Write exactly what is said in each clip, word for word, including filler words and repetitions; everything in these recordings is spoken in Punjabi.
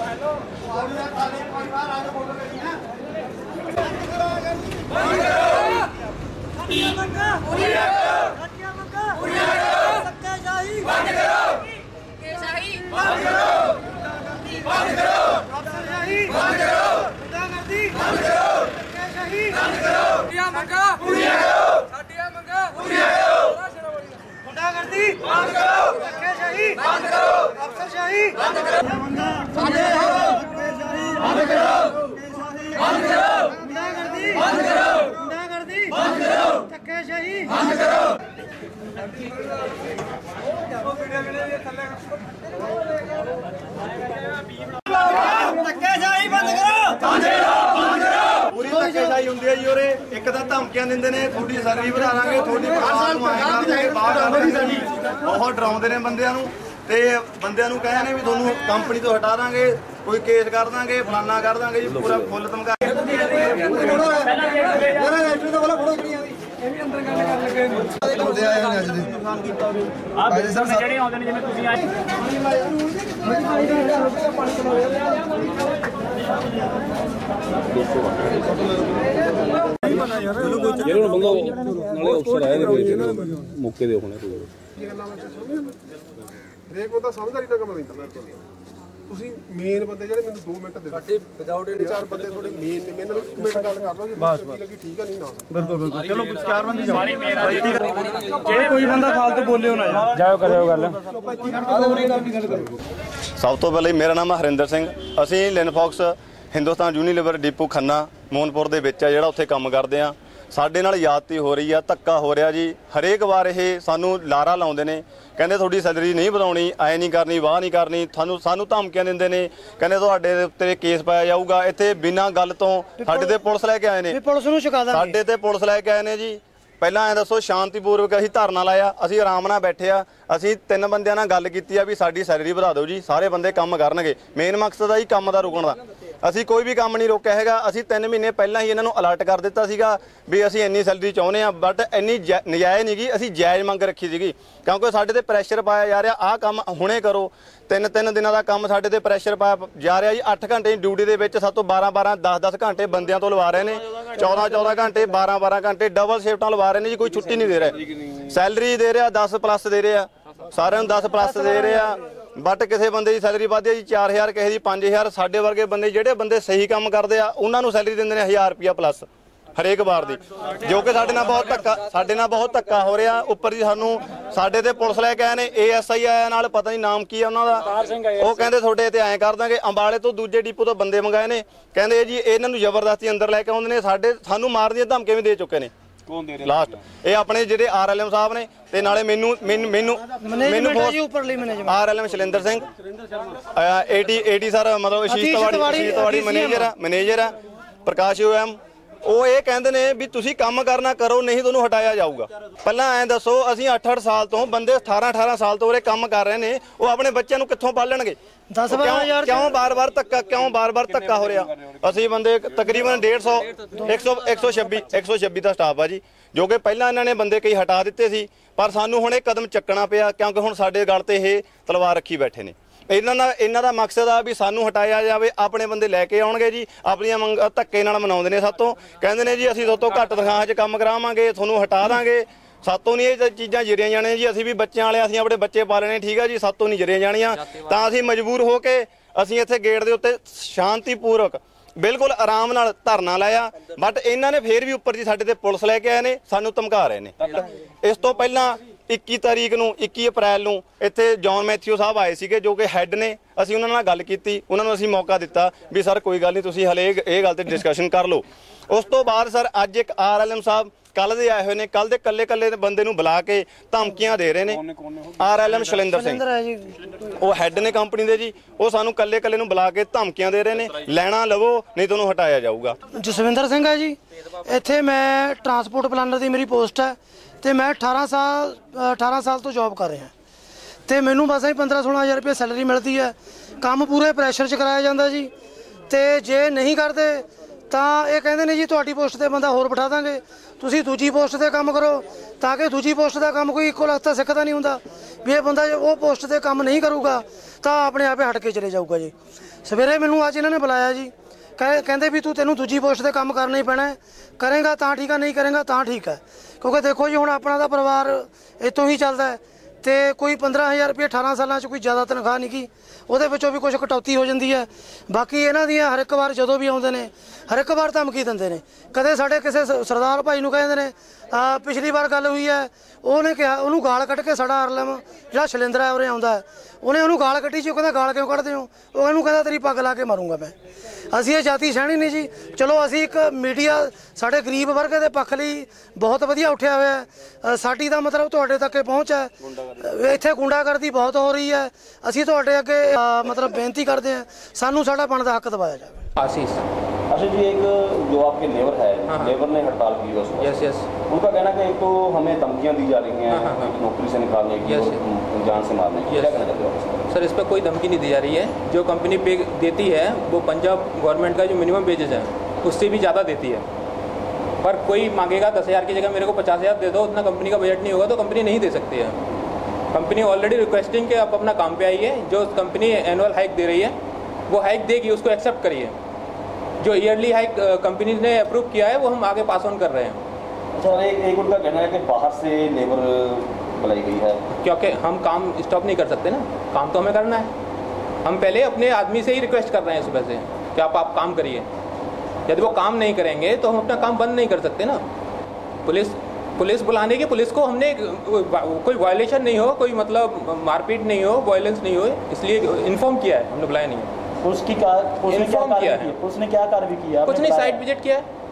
एक धमकियां देंगे ने थोड़ी सैलरी बढ़ा देंगे थोड़ी बहुत डराउंदे ने बंदियां नूं ते बंदियां नूं कहे ने भी तुहानूं कंपनी तो हटा देंगे कोई केस कर देंगे फलाना कर देंगे जी पूरा फुल धमका अफसर आए मौके दे होने ਹਰੇਕ ਬੰਦਾ ਸਮਝਦਾਰੀ ਨਾਲ ਕੰਮ ਲੈਂਦਾ ਮੇਰੇ ਕੋਲ ਤੁਸੀਂ ਮੇਨ ਬੰਦੇ ਜਿਹੜੇ ਮੈਨੂੰ ਦੋ ਮਿੰਟ ਦੇ ਦਿਓ ਵਿਦਆਊਟ ਇਹ ਚਾਰ ਬੰਦੇ ਥੋੜੇ ਮੇਨ ਨੇ ਮੈਨੂੰ ਇੱਕ ਮਿੰਟ ਗੱਲ ਕਰ ਲਓ ਜੀ ਬਸ ਲੱਗੀ ਠੀਕ ਆ ਨਹੀਂ ਨਾ ਬਿਲਕੁਲ ਬਿਲਕੁਲ ਚਲੋ ਕੁਝ ਚਾਰ ਬੰਦੇ ਸਾਰੀ ਮੇਨ ਜਿਹੜੇ ਕੋਈ ਬੰਦਾ ਫਾਲਤੂ ਬੋਲਿਓ ਨਾ ਜਾਓ ਕਰਿਓ ਗੱਲ ਸਭ ਤੋਂ ਪਹਿਲਾਂ ਮੇਰਾ ਨਾਮ ਹਰਿੰਦਰ ਸਿੰਘ ਅਸੀਂ Linfox Hindustan Unilever depot Khanna Mohanpur ਦੇ ਵਿੱਚ ਆ ਜਿਹੜਾ ਉੱਥੇ ਕੰਮ ਕਰਦੇ ਆ ਸਾਡੇ ਨਾਲ ਜ਼ਿਆਦਤੀ ਹੋ ਰਹੀ ਆ ਧੱਕਾ ਹੋ ਰਿਹਾ ਜੀ ਹਰੇਕ ਵਾਰ ਇਹ ਸਾਨੂੰ ਲਾਰਾ ਲਾਉਂਦੇ ਨੇ ਕਹਿੰਦੇ ਤੁਹਾਡੀ ਸੈਲਰੀ ਨਹੀਂ ਵਧਾਉਣੀ ਐ ਨਹੀਂ ਕਰਨੀ ਵਾਹ ਨਹੀਂ ਕਰਨੀ ਤੁਹਾਨੂੰ ਸਾਨੂੰ ਧਮਕੀਆਂ ਦਿੰਦੇ ਨੇ ਕਹਿੰਦੇ ਤੁਹਾਡੇ ਦੇ ਉੱਤੇ ਕੇਸ ਪਾਇਆ ਜਾਊਗਾ ਇੱਥੇ ਬਿਨਾਂ ਗੱਲ ਤੋਂ ਸਾਡੇ ਤੇ ਪੁਲਿਸ ਲੈ ਕੇ ਆਏ ਨੇ ਪੁਲਿਸ ਨੂੰ ਸ਼ਿਕਾ ਦਾਂਗੇ ਸਾਡੇ ਤੇ ਪੁਲਿਸ ਲੈ ਕੇ ਆਏ ਨੇ ਜੀ ਪਹਿਲਾਂ ਐ ਦੱਸੋ ਸ਼ਾਂਤੀਪੂਰਵਕ ਅਸੀਂ ਧਰਨਾ ਲਾਇਆ ਅਸੀਂ ਆਰਾਮ ਨਾਲ ਬੈਠੇ ਆ ਅਸੀਂ ਤਿੰਨ ਬੰਦਿਆਂ ਨਾਲ ਗੱਲ ਕੀਤੀ ਆ ਵੀ ਸਾਡੀ ਸੈਲਰੀ ਵਧਾ ਦਿਓ ਜੀ ਸਾਰੇ ਬੰਦੇ ਕੰਮ ਕਰਨਗੇ ਮੇਨ ਮਕਸਦ ਆ ਜੀ ਕੰਮ ਦਾ ਰੁਕਣ ਦਾ ਅਸੀਂ ਕੋਈ ਵੀ ਕੰਮ ਨਹੀਂ ਰੋਕਿਆ ਹੈਗਾ ਅਸੀਂ ਤਿੰਨ ਮਹੀਨੇ ਪਹਿਲਾਂ ਹੀ ਇਹਨਾਂ ਨੂੰ ਅਲਰਟ ਕਰ ਦਿੱਤਾ ਸੀਗਾ ਵੀ ਅਸੀਂ ਇੰਨੀ ਸੈਲਰੀ ਚਾਹੁੰਦੇ ਆ ਬਟ ਇੰਨੀ ਨਜਾਇਜ਼ ਨਹੀਂ ਗੀ ਅਸੀਂ ਜਾਇਜ਼ ਮੰਗ ਰੱਖੀ ਸੀਗੀ ਕਿਉਂਕਿ ਸਾਡੇ ਤੇ ਪ੍ਰੈਸ਼ਰ ਪਾਇਆ ਜਾ ਰਿਹਾ ਆਹ ਕੰਮ ਹੁਣੇ ਕਰੋ ਤਿੰਨ ਤਿੰਨ ਦਿਨਾਂ ਦਾ ਕੰਮ ਸਾਡੇ ਤੇ ਪ੍ਰੈਸ਼ਰ ਪਾਇਆ ਜਾ ਰਿਹਾ ਜੀ ਅੱਠ ਘੰਟੇ ਦੀ ਡਿਊਟੀ ਦੇ ਵਿੱਚ ਸਾਤੋਂ ਬਾਰਾਂ ਬਾਰਾਂ ਦਸ ਦਸ ਘੰਟੇ ਬੰਦਿਆਂ ਤੋਂ ਲਵਾ ਰਹੇ ਨੇ ਚੌਦਾਂ ਚੌਦਾਂ ਘੰਟੇ ਬਾਰਾਂ ਬਾਰਾਂ ਘੰਟੇ ਡਬਲ ਸ਼ਿਫਟਾਂ ਲਵਾ ਰਹੇ ਨੇ ਜੀ ਕੋਈ ਛੁੱਟੀ ਨਹੀਂ ਦੇ ਰਿਹਾ ਸੈਲਰੀ ਦੇ ਰਿਹਾ ਦਸ ਪਲੱਸ ਦੇ ਰਿਹਾ ਸਾਰਿਆਂ ਨੂੰ ਦਸ ਪਲੱਸ ਦੇ ਰਿਹਾ ਬਟ ਕਿਸੇ ਬੰਦੇ ਦੀ ਸੈਲਰੀ ਵਧਦੀ ਜੀ ਚਾਰ ਹਜ਼ਾਰ ਕਿਸੇ ਦੀ ਪੰਜ ਹਜ਼ਾਰ ਸਾਡੇ ਵਰਗੇ ਬੰਦੇ ਜਿਹੜੇ ਬੰਦੇ ਸਹੀ ਕੰਮ ਕਰਦੇ ਆ ਉਹਨਾਂ ਨੂੰ ਸੈਲਰੀ ਦਿੰਦੇ ਨੇ ਹਜ਼ਾਰ ਰੁਪਿਆ ਪਲੱਸ ਹਰੇਕ ਵਾਰ ਦੀ ਜੋ ਕਿ ਸਾਡੇ ਨਾਲ ਬਹੁਤ ਧੱਕਾ ਸਾਡੇ ਨਾਲ ਬਹੁਤ ਧੱਕਾ ਹੋ ਰਿਹਾ ਉੱਪਰ ਜੀ ਸਾਨੂੰ ਸਾਡੇ ਤੇ ਪੁਲਿਸ ਲੈ ਕੇ ਆਏ ਨੇ ਏ ਐਸ ਆਈ ਆਇਆ ਨਾਲ ਪਤਾ ਨਹੀਂ ਨਾਮ ਕੀ ਆ ਉਹਨਾਂ ਦਾ ਉਹ ਕਹਿੰਦੇ ਤੁਹਾਡੇ ਤੇ ਐਂ ਕਰ ਦਾਂਗੇ ਅੰਬਾਲੇ ਤੋਂ ਦੂਜੇ ਡਿਪੂ ਤੋਂ ਬੰਦੇ ਮੰਗਾਏ ਨੇ ਕਹਿੰਦੇ ਜੀ ਇਹਨਾਂ ਨੂੰ ਜ਼ਬਰਦਸਤੀ ਅੰਦਰ ਲੈ ਕੇ ਆਉਂਦੇ ਨੇ ਸਾਡੇ ਸਾਨੂੰ ਮਾਰਨ ਦੀਆਂ ਧਮਕੀਆਂ ਵੀ ਦੇ ਚੁੱਕੇ ਨੇ ਲਾਸਟ ਇਹ ਆਪਣੇ ਜਿਹੜੇ ਆਰ ਐਲ ਐਮ ਸਾਹਿਬ ਨੇ ਤੇ ਨਾਲੇ ਮੈਨੂੰ ਮੈਨੂੰ ਮੈਨੂੰ R L M Shalinder Singh ਏਟੀ ਏਟੀ ਸਰ ਮਤਲਬ ਅਸ਼ੀਸ਼ ਤਿਵਾੜੀ ਅਸ਼ੀਸ਼ ਤਿਵਾੜੀ ਮੈਨੇਜਰ ਆ ਮੈਨੇਜਰ ਆ ਪ੍ਰਕਾਸ਼ ਓ ਐਮ ਉਹ ਇਹ ਕਹਿੰਦੇ ਨੇ ਵੀ ਤੁਸੀਂ ਕੰਮ ਕਰਨਾ ਕਰੋ ਨਹੀਂ ਤੁਹਾਨੂੰ ਹਟਾਇਆ ਜਾਊਗਾ ਪਹਿਲਾਂ ਐਂ ਦੱਸੋ ਅਸੀਂ ਅੱਠ ਅੱਠ ਸਾਲ ਤੋਂ ਬੰਦੇ ਅਠਾਰਾਂ ਅਠਾਰਾਂ ਸਾਲ ਤੋਂ ਉਰੇ ਕੰਮ ਕਰ ਰਹੇ ਨੇ ਉਹ ਆਪਣੇ ਬੱਚਿਆਂ ਨੂੰ ਕਿੱਥੋਂ ਪਾਲਣਗੇ ਦਸ ਬਾਰਾਂ ਹਜ਼ਾਰ ਕਿਉਂ ਬਾਰ-ਬਾਰ ਧੱਕਾ ਕਿਉਂ ਬਾਰ-ਬਾਰ ਧੱਕਾ ਹੋ ਰਿਹਾ ਅਸੀਂ ਬੰਦੇ ਤਕਰੀਬਨ ਡੇਢ ਸੌ ਇੱਕ ਸੌ ਇੱਕ ਸੌ ਛੱਬੀ ਇੱਕ ਸੌ ਛੱਬੀ ਦਾ ਸਟਾਫ ਆ ਜੀ ਜੋ ਕਿ ਪਹਿਲਾਂ ਇਹਨਾਂ ਨੇ ਬੰਦੇ ਕਈ ਹਟਾ ਦਿੱਤੇ ਸੀ ਪਰ ਸਾਨੂੰ ਹੁਣ ਇਹ ਕਦਮ ਚੱਕਣਾ ਪਿਆ ਕਿਉਂਕਿ ਹੁਣ ਸਾਡੇ ਗਲ ਤੇ ਇਹ ਤਲਵਾਰ ਰੱਖੀ ਬੈਠੇ ਨੇ ਇਹਨਾਂ ਦਾ ਇਹਨਾਂ ਦਾ ਮਕਸਦ ਆ ਵੀ ਸਾਨੂੰ ਹਟਾਇਆ ਜਾਵੇ ਆਪਣੇ ਬੰਦੇ ਲੈ ਕੇ ਆਉਣਗੇ ਜੀ ਆਪਣੀਆਂ ਮੰਗ ਧੱਕੇ ਨਾਲ ਮਨਾਉਂਦੇ ਨੇ ਸਾਤੋਂ ਕਹਿੰਦੇ ਨੇ ਜੀ ਅਸੀਂ ਤੁਹਾਤੋਂ ਘੱਟ ਤਨਖਾਹ 'ਚ ਕੰਮ ਕਰਾਵਾਂਗੇ ਤੁਹਾਨੂੰ ਹਟਾ ਦਾਂਗੇ ਸਾਤੋਂ ਨਹੀਂ ਇਹ ਚੀਜ਼ਾਂ ਜਰੀਆਂ ਜਾਣੀਆਂ ਜੀ ਅਸੀਂ ਵੀ ਬੱਚਿਆਂ ਵਾਲੇ ਅਸੀਂ ਆਪਣੇ ਬੱਚੇ ਪਾਲਣੇ ਠੀਕ ਆ ਜੀ ਸਾਤੋਂ ਨਹੀਂ ਜਰੀਆਂ ਜਾਣੀਆਂ ਤਾਂ ਅਸੀਂ ਮਜਬੂਰ ਹੋ ਕੇ ਅਸੀਂ ਇੱਥੇ ਗੇਟ ਦੇ ਉੱਤੇ ਸ਼ਾਂਤੀਪੂਰਵਕ ਬਿਲਕੁਲ ਆਰਾਮ ਨਾਲ ਧਰਨਾ ਲਾਇਆ ਬਟ ਇਹਨਾਂ ਨੇ ਫੇਰ ਵੀ ਉੱਪਰ ਜੀ ਸਾਡੇ ਤੇ ਪੁਲਿਸ ਲੈ ਕੇ ਆਏ ਨੇ ਸਾਨੂੰ ਧਮਕਾ ਰਹੇ ਨੇ ਇਸ ਤੋਂ ਪਹਿਲਾਂ ਇੱਕੀ ਤਾਰੀਖ ਨੂੰ ਇੱਕੀ ਅਪ੍ਰੈਲ ਨੂੰ ਇੱਥੇ ਜੌਨ ਮੈਥਿਊ ਸਾਹਿਬ ਆਏ ਸੀਗੇ ਜੋ ਕਿ ਹੈੱਡ ਨੇ ਅਸੀਂ ਉਹਨਾਂ ਨਾਲ ਗੱਲ ਕੀਤੀ ਉਹਨਾਂ ਨੂੰ ਅਸੀਂ ਮੌਕਾ ਦਿੱਤਾ ਵੀ ਸਰ ਕੋਈ ਗੱਲ ਨਹੀਂ ਤੁਸੀਂ ਹਲੇ ਇਹ ਗੱਲ ਤੇ ਡਿਸਕਸ਼ਨ ਕਰ ਲਓ ਉਸ ਤੋਂ ਬਾਅਦ ਸਰ ਅੱਜ ਇੱਕ ਆਰ ਐਲ ਐਮ ਸਾਹਿਬ ਕੱਲ ਦੇ ਆਏ ਹੋਏ ਨੇ ਕੱਲ ਦੇ ਕੱਲੇ ਕੱਲੇ ਬੰਦੇ ਨੂੰ ਬੁਲਾ ਕੇ ਧਮਕੀਆਂ ਦੇ ਰਹੇ ਨੇ R L M Shalinder Singh ਉਹ ਹੈੱਡ ਨੇ ਕੰਪਨੀ ਦੇ ਜੀ ਉਹ ਸਾਨੂੰ ਕੱਲੇ ਕੱਲੇ ਨੂੰ ਬੁਲਾ ਕੇ ਧਮਕੀਆਂ ਦੇ ਰਹੇ ਨੇ ਲੈਣਾ ਲਵੋ ਨਹੀਂ ਤੁਹਾਨੂੰ ਹਟਾਇਆ ਜਾਊਗਾ ਜਸਵਿੰਦਰ ਸਿੰਘ ਹੈ ਜੀ ਇੱਥੇ ਮੈਂ ਟਰਾਂਸਪੋਰਟ ਪਲਾਨਰ ਦੀ ਮੇਰੀ ਪੋਸਟ ਹੈ ਤੇ ਮੈਂ ਅਠਾਰਾਂ ਸਾਲ ਅਠਾਰਾਂ ਸਾਲ ਤੋਂ ਜੌਬ ਕਰ ਰਿਹਾ ਤੇ ਮੈਨੂੰ ਬਸ ਹੀ ਪੰਦਰਾਂ ਸੋਲਾਂ ਹਜ਼ਾਰ ਰੁਪਏ ਸੈਲਰੀ ਮਿਲਦੀ ਹੈ ਕੰਮ ਪੂਰੇ ਪ੍ਰੈਸ਼ਰ 'ਚ ਕਰਾਇਆ ਜਾਂਦਾ ਜੀ ਤੇ ਜੇ ਨਹੀਂ ਕਰਦੇ ਤਾਂ ਇਹ ਕਹਿੰਦੇ ਨੇ ਜੀ ਤੁਹਾਡੀ ਪੋਸਟ ਤੇ ਬੰਦਾ ਹੋਰ ਬਿਠਾ ਦਾਂਗੇ ਤੁਸੀਂ ਦੂਜੀ ਪੋਸਟ ਤੇ ਕੰਮ ਕਰੋ ਤਾਂ ਕਿ ਦੂਜੀ ਪੋਸਟ ਦਾ ਕੰਮ ਕੋਈ ਇੱਕੋ ਲਖਤਾ ਸਿੱਖਦਾ ਨਹੀਂ ਹੁੰਦਾ ਵੀ ਇਹ ਬੰਦਾ ਉਹ ਪੋਸਟ ਤੇ ਕੰਮ ਨਹੀਂ ਕਰੂਗਾ ਤਾਂ ਆਪਣੇ ਆਪੇ ਹਟ ਕੇ ਚਲੇ ਜਾਊਗਾ ਜੀ ਸਵੇਰੇ ਮੈਨੂੰ ਅੱਜ ਇਹਨਾਂ ਨੇ ਬੁਲਾਇਆ ਜੀ, ਕਹੇ ਕਹਿੰਦੇ ਵੀ ਤੂੰ ਤੈਨੂੰ ਦੂਜੀ ਪੋਸਟ ਤੇ ਕੰਮ ਕਰਨਾ ਹੀ ਪੈਣਾ ਹੈ, ਕਰੇਗਾ ਤਾਂ ਠੀਕ ਹੈ, ਨਹੀਂ ਕਰੇਗਾ ਤਾਂ ਠੀਕ ਹੈ। ਕਿਉਂਕਿ ਦੇਖੋ ਜੀ ਹੁਣ ਆਪਣਾ ਤਾਂ ਪਰਿਵਾਰ ਇੱਥੋਂ ਹੀ ਚੱਲਦਾ ਹੈ ਤੇ ਕੋਈ ਪੰਦਰਾਂ ਹਜ਼ਾਰ ਰੁਪਏ ਅਠਾਰਾਂ ਸਾਲਾਂ 'ਚ ਕੋਈ ਜ਼ਿਆਦਾ ਤਨਖਾਹ ਨਹੀਂ ਗੀ, ਉਹਦੇ ਵਿੱਚੋਂ ਵੀ ਕੁਝ ਕਟੌਤੀ ਹੋ ਜਾਂਦੀ ਹੈ। ਬਾਕੀ ਇਹਨਾਂ ਦੀਆਂ ਹਰ ਇੱਕ ਵਾਰ ਜਦੋਂ ਵੀ ਆਉਂਦੇ ਨੇ ਹਰ ਇੱਕ ਵਾਰ ਧਮਕੀ ਦਿੰਦੇ ਨੇ। ਕਦੇ ਸਾਡੇ ਕਿਸੇ ਸ- ਸਰਦਾਰ ਭਾਈ ਨੂੰ ਕਹਿੰਦੇ ਨੇ, ਆ ਪਿਛਲੀ ਵਾਰ ਗੱਲ ਹੋਈ ਹੈ, ਉਹਨੇ ਕਿਹਾ ਉਹਨੂੰ ਗਾਲ ਕੱਢ ਕੇ ਸਾਡਾ ਅਰਲਮ ਜਿਹੜਾ ਸ਼ਲਿੰਦਰ ਹੈ ਉਰੇ ਆਉਂਦਾ ਹੈ, ਉਹਨੇ ਉਹਨੂੰ ਗਾਲ ਕੱਢੀ ਸੀ। ਉਹ ਕਹਿੰਦਾ ਗਾਲ ਕਿਉਂ ਕੱਢਦੇ ਹੋ? ਉਹ ਇਹਨੂੰ ਕਹਿੰਦਾ ਤੇਰੀ ਪੱਗ ਲਾ ਕੇ ਮਾਰੂੰਗਾ ਮੈਂ। ਅਸੀਂ ਇਹ ਜਾਤੀ ਸਹਿਣੀ ਨਹੀਂ ਜੀ। ਚਲੋ ਅਸੀਂ ਇੱਕ ਮੀਡੀਆ ਸਾਡੇ ਗਰੀਬ ਵਰਗ ਦੇ ਪੱਖ ਲਈ ਬਹੁਤ ਵਧੀਆ ਉੱਠਿਆ ਹੋਇਆ ਹੈ। ਸਾਡੀ ਦਾ ਮਤਲਬ ਤੁਹਾਡੇ ਤੱਕ ਪਹੁੰਚ ਹੈ। ਇੱਥੇ ਗੁੰਡਾਗਰਦੀ ਬਹੁਤ ਹੋ ਰਹੀ ਹੈ। ਅਸੀਂ ਤੁਹਾਡੇ ਅੱਗੇ ਅ, ਮਤਲਬ ਬੇਨਤੀ ਕਰਦੇ हैं, सानू साडा बनदा हक दबाया जाए। आशीष अच्छा जी, एक जो आपके लेबर है, हाँ। लेबर ने हड़ताल की है उसमें। यस यस उनका कहना है कि एक तो हमें धमकियां दी जा रही हैं, हाँ, हाँ। एक नौकरी से निकालने की यस, और जान से मारने की। यस। क्या कहना चाहते हो आप इसमें? सर, इस पर कोई धमकी नहीं दी जा रही है। जो कंपनी पे देती है वो पंजाब गवर्नमेंट का जो मिनिमम वेजेज है उससे भी ज़्यादा देती है। पर कोई मांगेगा दस हज़ार की जगह मेरे को पचास हज़ार दे दो, उतना कंपनी का बजट नहीं होगा तो कंपनी नहीं दे सकती है। कंपनी ऑलरेडी रिक्वेस्टिंग कि आप अपना काम पे आइए। जो कंपनी एनुअल हाइक दे रही है वो हाइक देगी, उसको एक्सेप्ट करिए। जो ईयरली हाइक कंपनी ने अप्रूव किया है वो हम आगे पास ऑन कर रहे हैं। अच्छा, एक, एक उनका कहना है कि बाहर से लेबर बुलाई गई है, क्योंकि हम काम स्टॉप नहीं कर सकते ना, काम तो हमें करना है। हम पहले अपने आदमी से ही रिक्वेस्ट कर रहे हैं सुबह से कि आप आप काम करिए। यदि वो काम नहीं करेंगे तो हम अपना काम बंद नहीं कर सकते ना। पुलिस पुलिस बुलाने की, पुलिस को हमने कोई वायलेशन नहीं हो, कोई मतलब मारपीट नहीं हो, वायलेंस नहीं हो, इसलिए इन्फॉर्म किया है, हमने बुलाया नहीं है। पुलिस की का पुलिस ने क्या इन्फॉर्म किया कार्रवाई है। की? पुलिस ने क्या कार्रवाई की? आपने कुछ नहीं, बताया। साइट विजिट किया है।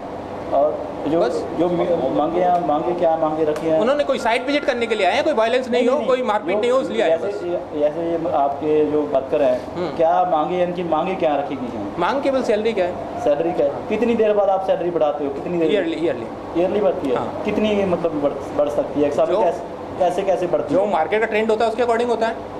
और जो बस। जो मांगे हैं, मांगे क्या मांगे रखी हैं? उन्होंने कोई साइट विजिट करने के लिए आए हैं, कोई वायलेंस नहीं हो, कोई मारपीट जो- नहीं हो, इसलिए आए हैं बस। जैसे जैसे ये आपके जो वर्कर हैं, क्या मांगे, इनकी मांगे क्या रखी गई हैं? मांग केवल सैलरी क्या है, सैलरी क्या है? कितनी देर बाद आप सैलरी बढ़ाते हो? कितनी देर ईयरली ईयरली ईयरली बढ़ती है? हाँ। कितनी मतलब बढ़ बढ़ सकती है? एक साल में जो- कैसे कैसे कैसे बढ़ती जो है? मार्केट का ट्रेंड होता है उसके अकॉर्डिंग होता है।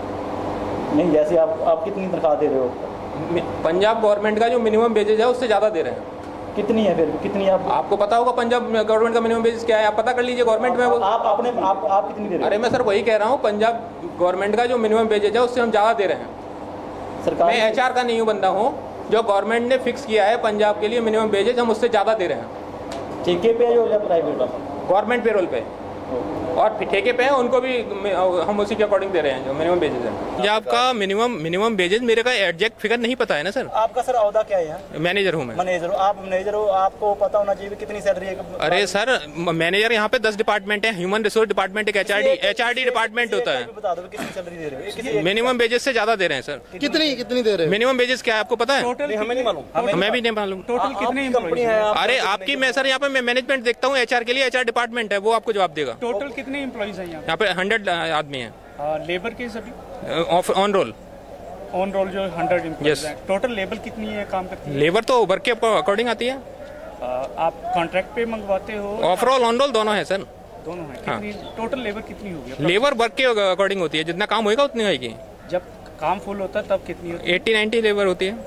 नहीं, जैसे आप आप कितनी तनख्वाह दे रहे हो? पंजाब गवर्नमेंट का जो मिनिमम वेजेज है उससे ज़्यादा दे रहे हैं। कितनी है फिर भी? कितनी आप आपको पता होगा पंजाब गवर्नमेंट का मिनिमम वेजेज क्या है, आप पता कर लीजिए गवर्नमेंट में वो। आप अपने आप आप कितनी दे रहे अरे हो? मैं सर वही कह रहा हूँ, पंजाब गवर्नमेंट का जो मिनिमम वेजेज है उससे हम ज़्यादा दे रहे हैं। सरकार मैं एचआर का नहीं हूँ बंदा हूँ, जो गवर्नमेंट ने फिक्स किया है पंजाब के लिए मिनिमम वेजेज, हम उससे ज़्यादा दे रहे हैं। ठेके पे है या प्राइवेट? गवर्नमेंट पेरोल पे और ठेके पे हैं, उनको भी हम उसी के अकॉर्डिंग दे रहे हैं जो मिनिमम वेजेज है। पंजाब का मिनिमम मिनिमम वेजेज मेरे का एग्जैक्ट फिगर नहीं पता है ना सर। आपका सर औहदा क्या है यहाँ? मैनेजर हूँ मैं। मैनेजर हो आप? मैनेजर हो, आपको पता होना चाहिए कितनी सैलरी है। अरे सर, मैनेजर यहाँ पे दस डिपार्टमेंट है, ह्यूमन रिसोर्स डिपार्टमेंट, एक एचआरडी एचआरडी डिपार्टमेंट होता है। बता दो कितनी सैलरी दे रहे हो? किसी एक- मिनिमम वेजेज से ज्यादा दे रहे हैं सर। कितनी कितनी दे रहे मिनिमम वेजेज क्या है आपको पता है? हमें नहीं मालूम। हमें भी नहीं मालूम। टोटल कितनी कंपनी है? अरे आपकी, मैं सर यहाँ पे मैं मैनेजमेंट देखता हूँ, एचआर के लिए एचआर डिपार्टमेंट है, वो आपको जवाब देगा। टोटल कितने एम्प्लॉइज हैं यहाँ यहाँ पे हंड्रेड आदमी हैं पे? लेबर के सभी ऑन रोल। ऑन रोल जो हंड्रेड एम्प्लॉइज Yes. हैं, टोटल लेबर कितनी है काम करती है? लेबर तो वर्क के अकॉर्डिंग आती है, आ, आप कॉन्ट्रैक्ट पे मंगवाते हो? ऑफ रोल ऑन रोल दोनों है सर। दोनों है। हाँ। कितनी टोटल लेबर कितनी होगी? लेबर वर्क के अकॉर्डिंग होती है, जितना काम होएगा उतनी होगी। जब काम फुल होता है तब कितनी होती एट्टी नाइन्टी लेबर होती है।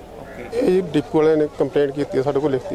ਇਹ ਡਿਪੂ ਵਾਲਿਆਂ ਨੇ ਕੰਪਲੇਂਟ ਕੀਤੀ ਹੈ ਸਾਡੇ ਕੋਲ ਲਿਖਤੀ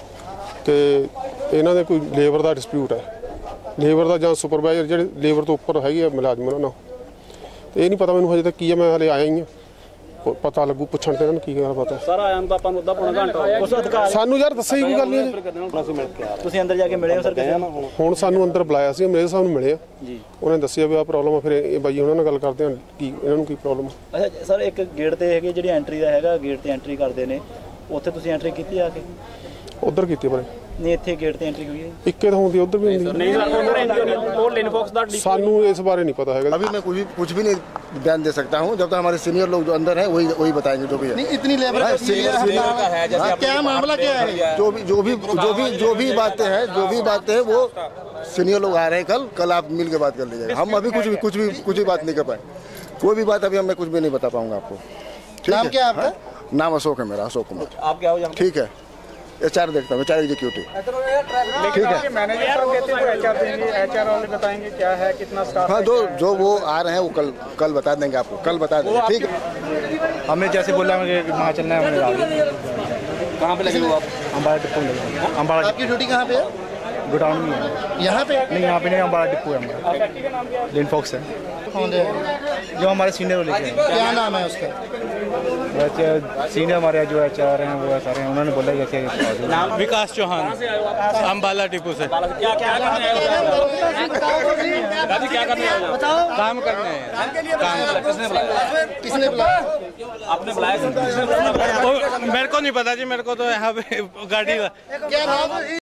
ਕਿ ਇਹਨਾਂ ਦੇ ਕੋਈ ਲੇਬਰ ਦਾ ਡਿਸਪਿਊਟ ਹੈ। ਲੇਬਰ ਦਾ ਜਾਂ ਸੁਪਰਵਾਈਜ਼ਰ ਜਿਹੜੇ ਲੇਬਰ ਤੋਂ ਉੱਪਰ ਹੈਗੇ ਆ ਮੁਲਾਜ਼ਮ ਉਹਨਾਂ ਨਾਲ, ਤੇ ਇਹ ਨਹੀਂ ਪਤਾ ਮੈਨੂੰ ਹਜੇ ਤੱਕ ਕੀ ਹੈ। ਮੈਂ ਹਲੇ ਆਇਆ ਹੀ ਹਾਂ, ਪ- ਪਤਾ ਲੱਗੂ ਪੁੱਛਣ ਤੇ ਇਹਨਾਂ ਨੂੰ ਕੀ ਗੱਲ ਪਤਾ। ਸਰ ਆਇਆ ਨੂੰ ਤਾਂ ਆਪਾਂ ਨੂੰ ਅੱਧਾ ਪੌਣਾ ਘੰਟਾ ਉਸ ਅਧਿਕਾਰ ਸਾਨੂੰ ਯਾਰ ਦੱਸਿਆ ਹੀ ਕੋਈ ਗੱਲ ਨਹੀਂ ਹਜੇ। ਤੁਸੀਂ ਅੰਦਰ ਜਾ ਕੇ ਮਿਲੇ ਹੋ ਸਰ ਕਿਸੇ ਨੂੰ? ਹੁਣ ਸਾਨੂੰ ਅੰਦਰ ਬੁਲਾਇਆ ਸੀ, ਮੇਰੇ ਸਾਹਿਬ ਨੂੰ ਮਿਲੇ ਆ ਜੀ। ਉਹਨਾਂ ਨੇ ਦੱਸਿਆ ਵੀ ਆਹ ਪ੍ਰੋਬਲਮ ਆ। ਫਿਰ ਇਹ ਬਾਈ ਉਹਨਾਂ ਨਾਲ ਗੱਲ ਕਰਦੇ ਆ ਕੀ ਇਹਨਾਂ ਨੂੰ ਕੀ ਪ੍ਰੋਬਲਮ ਆ। ਅੱਛਾ ਸਰ, ਇੱਕ ਗੇਟ ਤੇ ਹੈਗੇ ਜਿਹੜੀ ਐਂਟਰੀ ਦਾ ਹੈਗਾ, ਗੇਟ ਤੇ ਐਂਟਰੀ ਕਰਦੇ ਨੇ, ਉੱਥੇ ਤੁਸੀਂ ਐਂਟਰੀ ਕੀਤੀ ਆ ਕੇ? ਉਧਰ ਕੀਤੀ ਪਰ ਨਹੀਂ, ਇੱਥੇ ਗੇਟ ਤੇ ਐਂਟਰੀ ਹੋਈ ਹੈ? ਇੱਕੇ ਤਾਂ ਹੁੰਦੀ ਉਧਰ ਵੀ ਹੁੰਦੀ ਨਹੀਂ ਸਰ, ਉਧਰ ਐਂਟਰੀ ਉਹ ਲਿਨਫੌਕਸ ਦਾ ਸਾਨੂੰ ਇਸ ਬਾਰੇ ਨਹੀਂ ਪਤਾ ਹੈਗਾ। अभी मैं कुछ भी कुछ भी नहीं बयान दे सकता हूँ, जब तक हमारे सीनियर लोग जो अंदर हैं वही वही बताएंगे जो भी है। नहीं, इतनी लेबर हाँ, का सीनियर सीनियर का है, जैसे हाँ, क्या मामला क्या है? जो भी जो भी जो भी जो भी बातें हैं जो भी बातें हैं वो सीनियर लोग आ रहे हैं कल कल आप मिल के बात कर लीजिएगा। हम अभी कुछ भी कुछ भी कुछ भी बात नहीं कर पाए, कोई भी बात अभी मैं कुछ भी नहीं बता पाऊंगा आपको। ठीक नाम है? क्या है आपका? हाँ? नाम अशोक है मेरा, अशोक कुमार। आप क्या हो यहाँ? ठीक है, एच आर देखता हूँ, एच आर एग्जीक्यूटिव। ठीक है। मैनेजर साहब देते हैं, एचआर देंगे, एचआर वाले बताएंगे क्या है, कितना स्टाफ हाँ, है, जो क्या है। जो वो आ रहे हैं वो कल कल बता देंगे आपको, कल बता देंगे। ठीक है, हमें जैसे बोला हमें वहाँ चलना है, हमने कहाँ पे लगे हो आप? अम्बाड़ा डिपो में लगे। अम्बाड़ा। आपकी ड्यूटी कहाँ पे है? गोडाउन में है। यहाँ पे नहीं यहाँ पे नहीं, हमारा डिपो है हमारा, लिनफॉक्स है जो हमारे सीनियर को लेके आए। क्या नाम है उसका? वैसे सीनियर हमारे जो एच आर हैं वो सारे हैं, उन्होंने बोला जैसे नाम विकास चौहान, अम्बाला डिपो से। क्या क्या करने आए हो? दादी क्या करने आए हो? बताओ। काम करने हैं। काम किसने बुलाया? किसने बुलाया? आपने बुलाया? किसने बुलाया? वो मेरे को नहीं पता जी, मेरे को तो यहाँ पे गाड़ी क्या नाम?